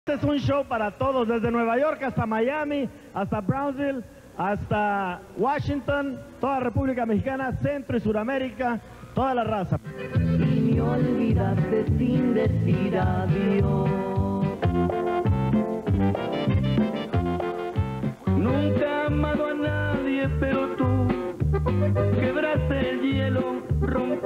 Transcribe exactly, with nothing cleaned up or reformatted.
Este es un show para todos, desde Nueva York hasta Miami, hasta Brownsville, hasta Washington, toda República Mexicana, Centro y Suramérica, toda la raza. Y me olvidaste sin decir adiós. Nunca he amado a nadie, pero tú quebraste el hielo, rompiste